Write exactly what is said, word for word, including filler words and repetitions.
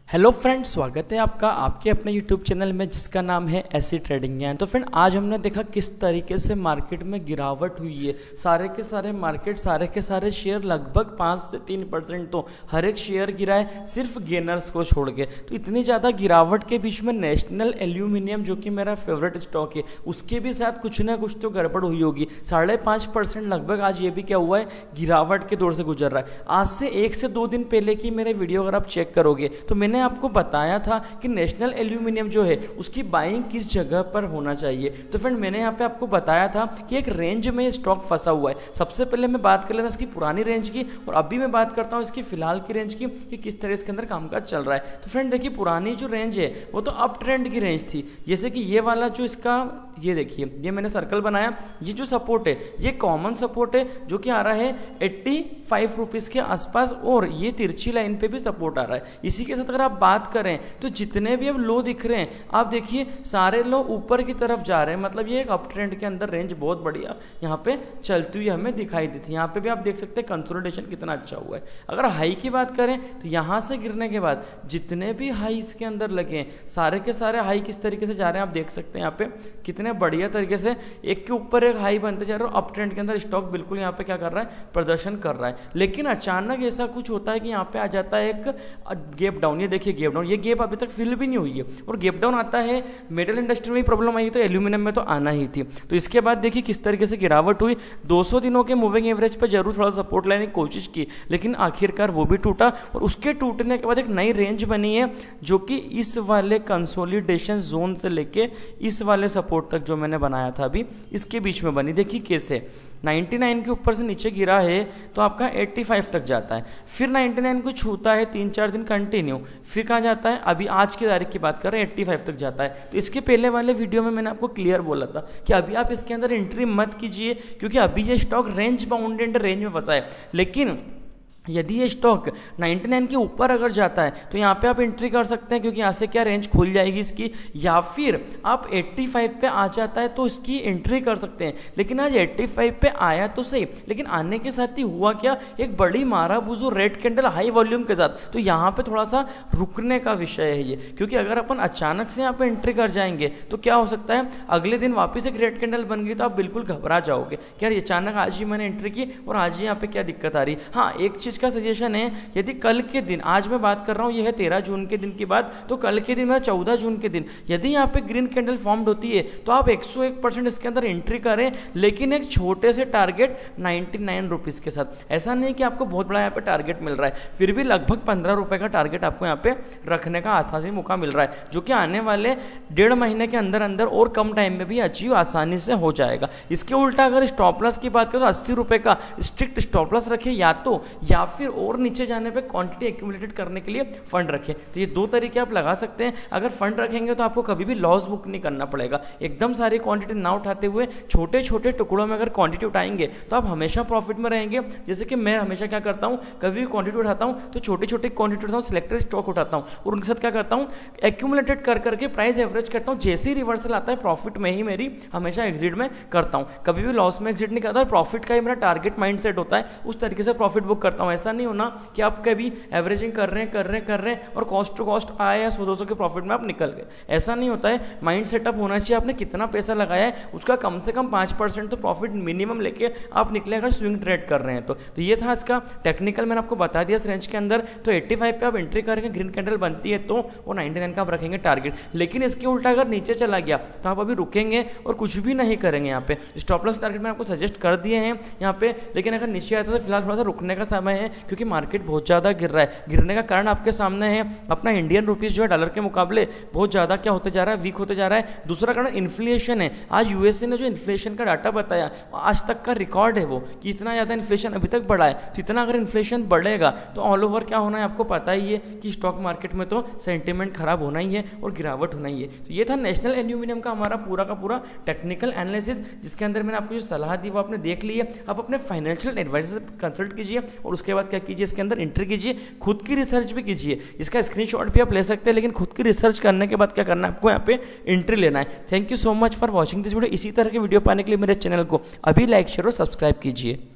Hello friends, स्वागत है आपका आपके अपने यूट्यूब चैनल में जिसका नाम है ऐसी ट्रेडिंग ज्ञान। तो फ्रेंड आज हमने देखा किस तरीके से मार्केट में गिरावट हुई है। सारे के सारे मार्केट सारे के सारे शेयर लगभग पाँच से तीन परसेंट तो हर एक शेयर गिरा है, सिर्फ गेनर्स को छोड़ के। तो इतनी ज़्यादा गिरावट के बीच में नेशनल एल्यूमिनियम जो कि मेरा फेवरेट स्टॉक है उसके भी साथ कुछ ना कुछ तो गड़बड़ हुई होगी। साढ़े पाँच परसेंट लगभग आज ये भी क्या हुआ है, गिरावट के दौर से गुजर रहा है। आज से एक से दो दिन पहले की मेरे वीडियो अगर आप चेक करोगे तो मैंने आपको बताया था कि नेशनल एल्यूमिनियम जो है उसकी बाइंग किस जगह पर होना चाहिए। तो फ्रेंड मैंने यहाँ पे आपको बताया था कि एक रेंज में ये स्टॉक फंसा हुआ है। सबसे पहले मैं बात कर लेता हूँ इसकी पुरानी रेंज की और अभी मैं बात करता हूँ इसकी फिलहाल की रेंज की कि किस तरह इसके अंदर कामकाज चल रहा है। तो फ्रेंड देखिए, पुरानी जो रेंज है वो तो अप ट्रेंड की रेंज थी। जैसे कि ये वाला जो इसका ये देखिए, ये मैंने सर्कल बनाया, ये जो सपोर्ट है ये कॉमन सपोर्ट है जो कि आ रहा है एट्टी फाइव रुपीज के आसपास, और ये तिरछी लाइन पे भी सपोर्ट आ रहा है। इसी के साथ अगर आप बात करें तो जितने भी अब लो दिख रहे हैं आप देखिए सारे लो ऊपर की तरफ जा रहे हैं। मतलब ये एक अप ट्रेंड के अंदर रेंज बहुत बढ़िया यहाँ पे चलती हुई हमें दिखाई दी थी। यहाँ पे भी आप देख सकते हैं कंसोलिडेशन कितना अच्छा हुआ है। अगर हाई की बात करें तो यहाँ से गिरने के बाद जितने भी हाई इसके अंदर लगे हैं सारे के सारे हाई किस तरीके से जा रहे हैं आप देख सकते हैं। यहाँ पे कितने बढ़िया तरीके से एक के ऊपर एक हाई बनते जा रहे हैं। अप ट्रेंड के अंदर स्टॉक बिल्कुल यहाँ पे क्या कर रहा है, प्रदर्शन कर रहा है। लेकिन अचानक ऐसा कुछ होता है कि यहाँ पे आ जाता है एक गैप डाउन। ये देखिए गैप डाउन, ये गैप अभी तक फिल भी नहीं हुई है और गैप डाउन आता है। मेटल इंडस्ट्री में भी प्रॉब्लम आई तो एल्यूमिनियम में तो आना ही थी। तो इसके बाद देखिए किस तरीके से गिरावट हुई। दो सौ दिनों के मूविंग एवरेज पर जरूर थोड़ा सपोर्ट लेने की कोशिश की लेकिन आखिरकार वो भी टूटा और उसके टूटने के बाद एक नई रेंज बनी है जो कि इस वाले कंसोलिडेशन जोन से लेके इस वाले सपोर्ट तक जो मैंने बनाया था अभी इसके बीच में बनी। देखिए कैसे निन्यानवे के ऊपर से नीचे गिरा है तो आपका पचासी तक जाता है, फिर निन्यानवे को छूता है तीन चार दिन कंटिन्यू, फिर कहाँ जाता है, अभी आज की तारीख की बात कर रहे हैं पचासी तक जाता है। तो इसके पहले वाले वीडियो में मैंने आपको क्लियर बोला था कि अभी आप इसके अंदर एंट्री मत कीजिए क्योंकि अभी ये स्टॉक रेंज बाउंडेड रेंज में फंसा है। लेकिन यदि ये स्टॉक निन्यानवे के ऊपर अगर जाता है तो यहाँ पे आप एंट्री कर सकते हैं क्योंकि यहाँ से क्या रेंज खुल जाएगी इसकी, या फिर आप पचासी पे आ जाता है तो इसकी एंट्री कर सकते हैं। लेकिन आज पचासी पे आया तो सही, लेकिन आने के साथ ही हुआ क्या, एक बड़ी मारा बुझो रेड कैंडल हाई वॉल्यूम के साथ। तो यहाँ पे थोड़ा सा रुकने का विषय है ये, क्योंकि अगर अपन अचानक से यहाँ पे एंट्री कर जाएंगे तो क्या हो सकता है अगले दिन वापस एक रेड कैंडल बन गई तो आप बिल्कुल घबरा जाओगे कि यार अचानक आज ही मैंने एंट्री की और आज ही यहाँ पे क्या दिक्कत आ रही। हाँ, एक चीज का सजेशन है, यदि कल के दिन, आज मैं बात कर रहा हूं यह है तेरह जून के दिन की बात, तो कल के दिन मतलब चौदह जून के दिन यदि यहाँ पे ग्रीन कैंडल फॉर्म्ड होती है तो आप एक सौ एक परसेंट इसके अंदर एंट्री करें, लेकिन एक छोटे से टारगेट निन्यानवे रुपीस के साथ। ऐसा नहीं कि आपको बहुत बड़ा यहाँ पे टारगेट मिल रहा है, फिर भी लगभग पंद्रह रुपए का टारगेट आपको यहाँ पे रखने का आसानी मौका मिल रहा है जो कि आने वाले डेढ़ महीने के अंदर अंदर और कम टाइम में भी अचीव आसानी से हो जाएगा। इसके उल्टा अगर स्टॉप लॉस की बात करें तो अस्सी रुपए का स्ट्रिक्ट स्टॉप लॉस रखे या तो, या फिर और नीचे जाने पे क्वांटिटी एक्यूमुलेटेड करने के लिए फंड रखें। तो ये दो तरीके आप लगा सकते हैं। अगर फंड रखेंगे तो आपको कभी भी लॉस बुक नहीं करना पड़ेगा। एकदम सारी क्वांटिटी ना उठाते हुए छोटे छोटे टुकड़ों में अगर क्वांटिटी उठाएंगे तो आप हमेशा प्रॉफिट में रहेंगे। जैसे कि मैं हमेशा क्या करता हूं, कभी भी क्वांटिटी उठाता हूं तो छोटी छोटी क्वांटिटी उठाता हूं, सिलेक्टेड स्टॉक उठाता हूं और उनके साथ क्या करता हूं, एक्यूमुलेटेड कर करके प्राइस एवरेज करता हूं। जैसे ही रिवर्सल आता है प्रॉफिट में ही मेरी हमेशा एग्जिट में करता हूं, कभी भी लॉस में एग्जिट नहीं करता। प्रॉफिट का ही मेरा टारगेट माइंड सेट होता है, उस तरीके से प्रॉफिट बुक करता हूं। ऐसा नहीं होना कि आप कभी एवरेजिंग कर रहे हैं कर रहे हैं कर रहे हैं और कॉस्ट टू कॉस्ट आया सौ दो सौ के प्रॉफिट में आप निकल गए। ऐसा नहीं होता है। माइंड सेटअप होना चाहिए, आपने कितना पैसा लगाया है उसका कम से कम पाँच परसेंट तो प्रॉफिट मिनिमम लेके आप निकले अगर स्विंग ट्रेड कर रहे हैं तो। तो ये था इसका टेक्निकल, मैंने आपको बता दिया इस रेंज के अंदर। तो पचासी पे आप एंट्री करेंगे, ग्रीन कैंडल बनती है तो वो निन्यानवे का आप रखेंगे टारगेट। लेकिन इसके उल्टा अगर नीचे चला गया तो आप अभी रुकेंगे और कुछ भी नहीं करेंगे। यहाँ पे स्टॉप लॉस टारगेट मैंने आपको सजेस्ट कर दिए हैं यहाँ पे, लेकिन अगर नीचे आता है तो फिलहाल थोड़ा सा रुकने का समय है क्योंकि मार्केट बहुत ज्यादा गिर रहा है। गिरने का कारण आपके सामने है, अपना इंडियन रुपीस जो है डॉलर के मुकाबले बहुत ज्यादा क्या होते जा रहा है, वीक होते जा रहा है। दूसरा कारण इन्फ्लेशन है। आज यूएसए ने जो इन्फ्लेशन का डाटा बताया आज तक का रिकॉर्ड है वो कि इतना ज्यादा इन्फ्लेशन अभी तक बढ़ा है। तो इतना अगर इन्फ्लेशन बढ़ेगा तो ऑल ओवर क्या होना है आपको पता ही है कि स्टॉक मार्केट में तो सेंटिमेंट खराब होना ही है और गिरावट होना ही है। तो ये था नेशनल एल्यूमिनियम का हमारा पूरा का पूरा टेक्निकल एनालिसिस, जिसके अंदर मैंने आपको जो सलाह दी वो आपने देख ली है। आप अपने फाइनेंशियल एडवाइजर से कंसल्ट कीजिए और उसके बाद क्या कीजिए, इसके अंदर एंट्री कीजिए, खुद की रिसर्च भी कीजिए। इसका स्क्रीनशॉट भी आप ले सकते हैं, लेकिन खुद की रिसर्च करने के बाद क्या करना है आपको यहाँ पे एंट्री लेना है। Thank you so much for watching this video. इसी तरह के वीडियो पाने के लिए मेरे चैनल को अभी लाइक शेयर और सब्सक्राइब कीजिए।